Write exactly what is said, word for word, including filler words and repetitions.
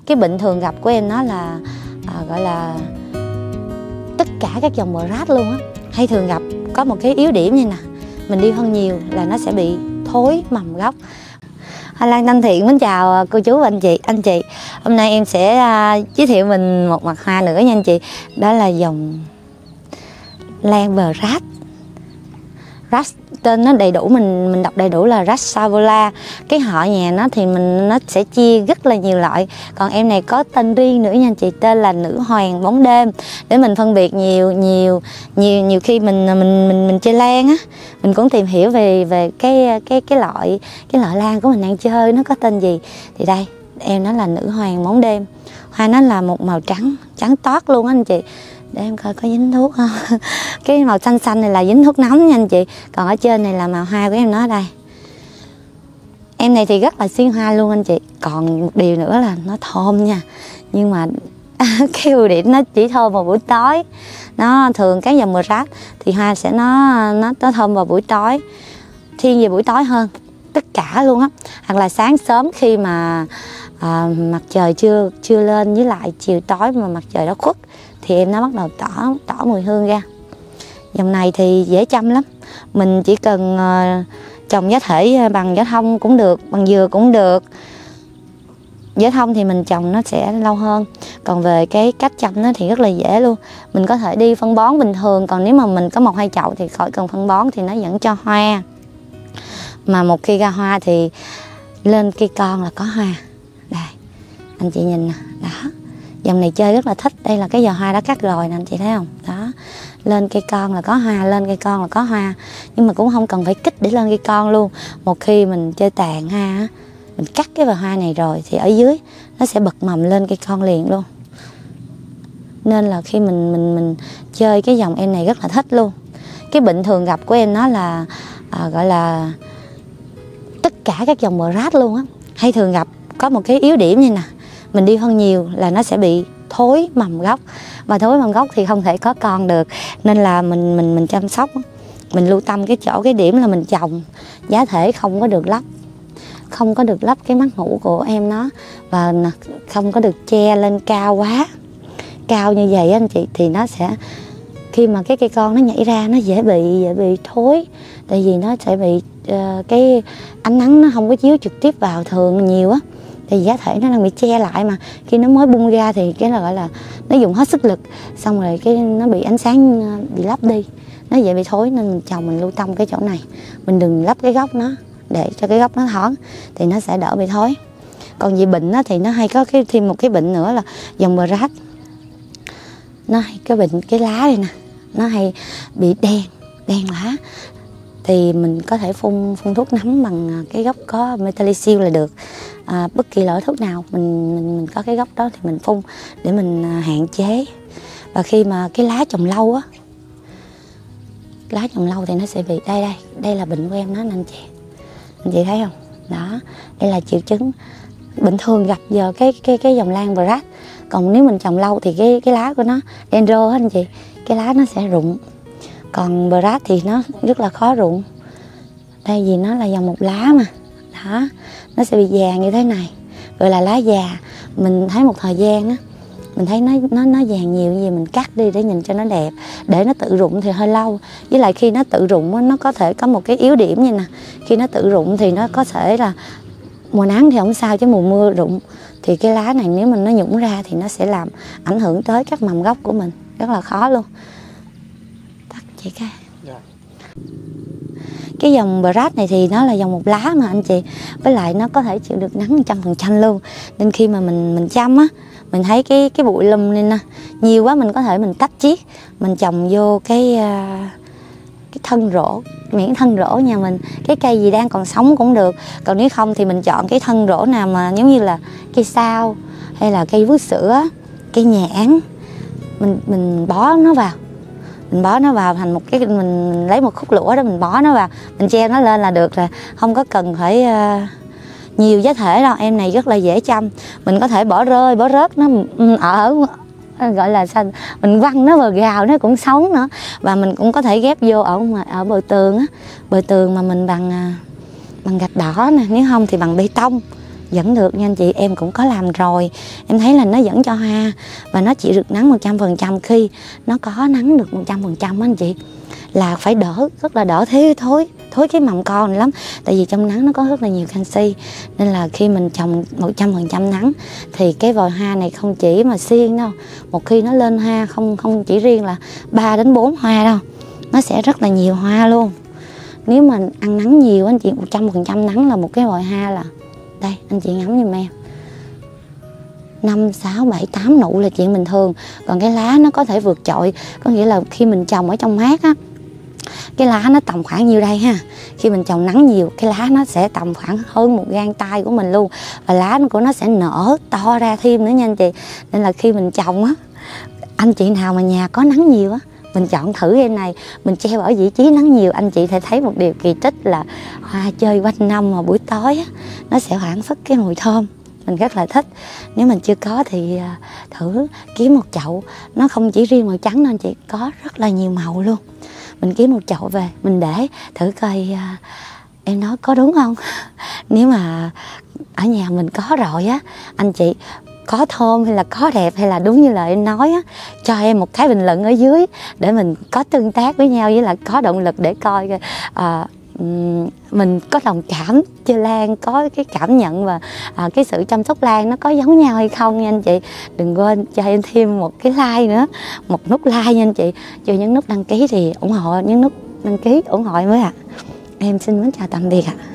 Cái bệnh thường gặp của em nó là à, gọi là tất cả các dòng bờ rát luôn á. Hay thường gặp có một cái yếu điểm như nè, mình đi phân nhiều là nó sẽ bị thối mầm gốc. Hoa Lan thân thiện mến chào cô chú và anh chị. Anh chị, hôm nay em sẽ uh, giới thiệu mình một mặt hoa nữa nha anh chị. Đó là dòng lan bờ rát. Rát tên nó đầy đủ, mình mình đọc đầy đủ là Rassavola. Cái họ nhà nó thì mình nó sẽ chia rất là nhiều loại. Còn em này có tên riêng nữa nha anh chị, tên là nữ hoàng bóng đêm. Để mình phân biệt nhiều nhiều nhiều nhiều khi mình mình mình mình chơi lan á, mình cũng tìm hiểu về về cái cái cái loại cái loại lan của mình đang chơi nó có tên gì. Thì đây, em nó là nữ hoàng bóng đêm. Hoa nó là một màu trắng, trắng toát luôn á anh chị. Để em coi có dính thuốc không. Cái màu xanh xanh này là dính thuốc nóng nha anh chị. Còn ở trên này là màu hoa của em nó đây. Em này thì rất là xuyên hoa luôn anh chị. Còn một điều nữa là nó thơm nha. Nhưng mà cái ưu điểm nó chỉ thơm vào buổi tối. Nó thường các dòng bờ rát thì hoa sẽ nó nó nó thơm vào buổi tối, thiên về buổi tối hơn tất cả luôn á. Hoặc là sáng sớm khi mà à, mặt trời chưa chưa lên, với lại chiều tối mà mặt trời đã khuất thì em nó bắt đầu tỏ tỏ mùi hương ra. Dòng này thì dễ chăm lắm. Mình chỉ cần uh, trồng giá thể bằng giá thông cũng được, bằng dừa cũng được. Giá thông thì mình trồng nó sẽ lâu hơn. Còn về cái cách chăm nó thì rất là dễ luôn. Mình có thể đi phân bón bình thường. Còn nếu mà mình có một hai chậu thì khỏi cần phân bón, thì nó vẫn cho hoa. Mà một khi ra hoa thì lên cây con là có hoa. Đây, anh chị nhìn nè, đó. Dòng này chơi rất là thích. Đây là cái giò hoa đã cắt rồi nè anh chị thấy không? Đó, lên cây con là có hoa, lên cây con là có hoa. Nhưng mà cũng không cần phải kích để lên cây con luôn. Một khi mình chơi tàn hoa, mình cắt cái bờ hoa này rồi thì ở dưới nó sẽ bật mầm lên cây con liền luôn. Nên là khi mình mình mình chơi cái dòng em này rất là thích luôn. Cái bệnh thường gặp của em nó là à, gọi là tất cả các dòng bờ rát luôn á. Hay thường gặp có một cái yếu điểm như nè, mình đi phân nhiều là nó sẽ bị thối mầm gốc. Và thối mầm gốc thì không thể có con được. Nên là mình mình mình chăm sóc, mình lưu tâm cái chỗ cái điểm là mình trồng giá thể không có được lấp, không có được lấp cái mắt ngủ của em nó, và không có được che lên cao quá. Cao như vậy anh chị thì nó sẽ, khi mà cái cây con nó nhảy ra nó dễ bị dễ bị thối. Tại vì nó sẽ bị uh, cái ánh nắng nó không có chiếu trực tiếp vào thường nhiều á. Thì giá thể nó đang bị che lại, mà khi nó mới bung ra thì cái là gọi là nó dùng hết sức lực, xong rồi cái nó bị ánh sáng bị lấp đi, nó dễ bị thối. Nên mình trồng mình lưu tâm cái chỗ này, mình đừng lấp cái gốc nó để cho cái gốc nó thoáng thì nó sẽ đỡ bị thối. Còn về bệnh á, thì nó hay có cái thêm một cái bệnh nữa là dòng bờ rát nó hay cái bệnh cái lá đây nè, nó hay bị đen đen lá. Thì mình có thể phun phun thuốc nấm bằng cái gốc có Metalaxyl là được. À, bất kỳ loại thuốc nào mình, mình mình có cái gốc đó thì mình phun để mình hạn chế. Và khi mà cái lá trồng lâu á, lá trồng lâu thì nó sẽ bị đây đây đây là bệnh của em đó anh chị, anh chị thấy không? Đó, đây là triệu chứng bệnh thường gặp giờ cái cái cái dòng lan bờ rát. Còn nếu mình trồng lâu thì cái cái lá của nó đen rô hết anh chị, cái lá nó sẽ rụng. Còn bờ rát thì nó rất là khó rụng. Đây vì nó là dòng một lá mà. Đó, nó sẽ bị vàng như thế này, gọi là lá già. Mình thấy một thời gian á, mình thấy nó nó nó vàng nhiều như vậy, mình cắt đi để nhìn cho nó đẹp. Để nó tự rụng thì hơi lâu. Với lại khi nó tự rụng á, nó có thể có một cái yếu điểm như nè. Khi nó tự rụng thì nó có thể là mùa nắng thì không sao, chứ mùa mưa rụng thì cái lá này nếu mình nó nhũng ra thì nó sẽ làm ảnh hưởng tới các mầm gốc của mình, rất là khó luôn. Tắt chị cái. Yeah. Cái dòng bờ rát này thì nó là dòng một lá mà anh chị, với lại nó có thể chịu được nắng một trăm phần trăm luôn. Nên khi mà mình mình chăm á, mình thấy cái cái bụi lùm này nè nhiều quá, mình có thể mình tách chiết, mình trồng vô cái cái thân rổ, miễn thân rổ nhà mình, cái cây gì đang còn sống cũng được. Còn nếu không thì mình chọn cái thân rổ nào mà giống như là cây sao hay là cây vú sữa, cây nhãn, mình mình bó nó vào, mình bó nó vào thành một cái, mình, mình lấy một khúc lũa đó mình bó nó vào, mình treo nó lên là được rồi, không có cần phải uh, nhiều giá thể đâu. Em này rất là dễ chăm, mình có thể bỏ rơi bỏ rớt nó ở gọi là sao, mình quăng nó vào gào nó cũng sống nữa. Và mình cũng có thể ghép vô ở ở bờ tường á, bờ tường mà mình bằng bằng gạch đỏ nè, nếu không thì bằng bê tông vẫn được nha anh chị. Em cũng có làm rồi, em thấy là nó vẫn cho hoa và nó chỉ được nắng một trăm phần trăm. Khi nó có nắng được một trăm phần trăm anh chị là phải đỡ, rất là đỡ thế thối thối cái mầm con này lắm. Tại vì trong nắng nó có rất là nhiều canxi, nên là khi mình trồng một trăm phần trăm nắng thì cái vòi hoa này không chỉ mà xiên đâu, một khi nó lên hoa không không chỉ riêng là ba đến bốn hoa đâu, nó sẽ rất là nhiều hoa luôn. Nếu mà ăn nắng nhiều anh chị, một trăm phần trăm nắng là một cái vòi hoa là đây anh chị ngắm giùm em, năm, sáu, bảy, tám nụ là chuyện bình thường. Còn cái lá nó có thể vượt trội, có nghĩa là khi mình trồng ở trong mát á, cái lá nó tầm khoảng nhiêu đây ha. Khi mình trồng nắng nhiều, cái lá nó sẽ tầm khoảng hơn một gang tay của mình luôn. Và lá của nó sẽ nở to ra thêm nữa nha anh chị. Nên là khi mình trồng á, anh chị nào mà nhà có nắng nhiều á, mình chọn thử cây này, mình treo ở vị trí nắng nhiều, anh chị sẽ thấy một điều kỳ tích là hoa chơi quanh năm mà buổi tối á, nó sẽ phảng phất cái mùi thơm. Mình rất là thích. Nếu mình chưa có thì thử kiếm một chậu, nó không chỉ riêng màu trắng đâu anh chị, có rất là nhiều màu luôn. Mình kiếm một chậu về, mình để thử coi à, em nói có đúng không. Nếu mà ở nhà mình có rồi á, anh chị có thơm hay là có đẹp hay là đúng như lời em nói á, cho em một cái bình luận ở dưới để mình có tương tác với nhau, với là có động lực để coi à, mình có đồng cảm chơi lan, có cái cảm nhận và à, cái sự chăm sóc lan nó có giống nhau hay không nha anh chị. Đừng quên cho em thêm một cái like nữa, một nút like nha anh chị. Chưa nhấn nút đăng ký thì ủng hộ, nhấn nút đăng ký ủng hộ em với ạ. À. Em xin mến chào tạm biệt ạ. À.